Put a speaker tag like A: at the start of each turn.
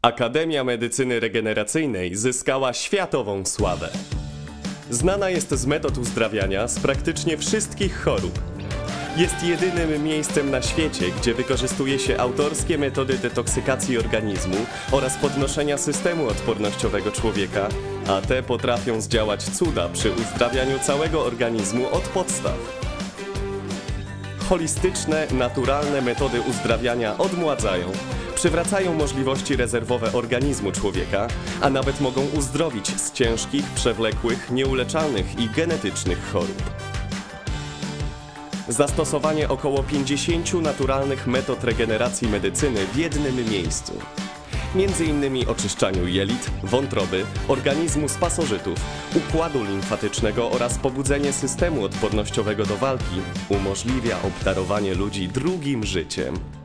A: Akademia Medycyny Regeneracyjnej zyskała światową sławę. Znana jest z metod uzdrawiania z praktycznie wszystkich chorób. Jest jedynym miejscem na świecie, gdzie wykorzystuje się autorskie metody detoksykacji organizmu oraz podnoszenia systemu odpornościowego człowieka, a te potrafią zdziałać cuda przy uzdrawianiu całego organizmu od podstaw. Holistyczne, naturalne metody uzdrawiania odmładzają, przywracają możliwości rezerwowe organizmu człowieka, a nawet mogą uzdrowić z ciężkich, przewlekłych, nieuleczalnych i genetycznych chorób. Zastosowanie około 50 naturalnych metod regeneracji medycyny w jednym miejscu. Między innymi oczyszczaniu jelit, wątroby, organizmu z pasożytów, układu limfatycznego oraz pobudzenie systemu odpornościowego do walki umożliwia obdarowanie ludzi drugim życiem.